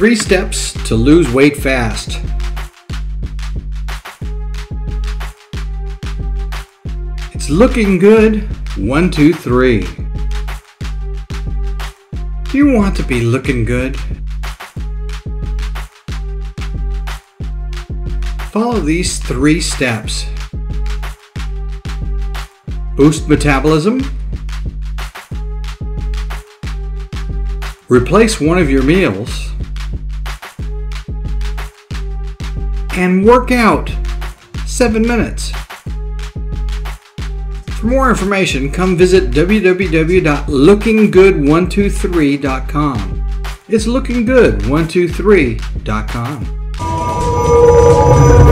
3 steps to lose weight fast. It's looking good. 1, 2, 3. Do you want to be looking good? Follow these 3 steps. Boost metabolism. Replace one of your meals. And work out 7 minutes. For more information, come visit www.lookinggood123.com. It's lookinggood123.com.